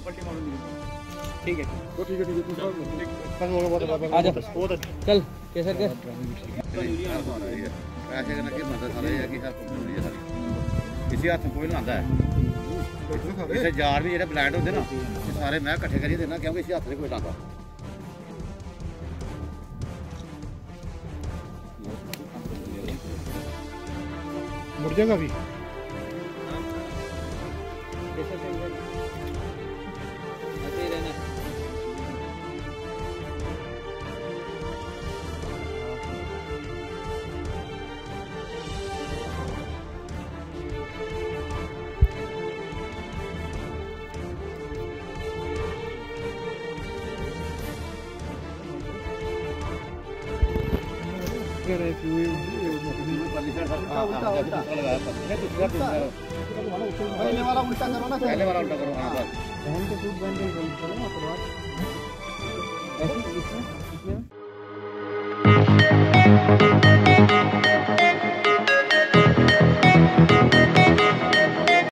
ठीक है तो ठीक है आ जा चल केसर के ऐसे करना कि मदद सारा है कि सब पूरी सारी किसी हाथ कोई ना आता है इसे जार भी जेडे ब्लैंड होंगे ना सारे मैं इकट्ठे करिए देना क्योंकि इसी हाथ से कोई लाता मुड़ जाएगा अभी पहले वाला उल्टा करो ना पहले वाला उल्टा करो हाँ बस बहन के सूट बहन के करो ना ऐसे इसमें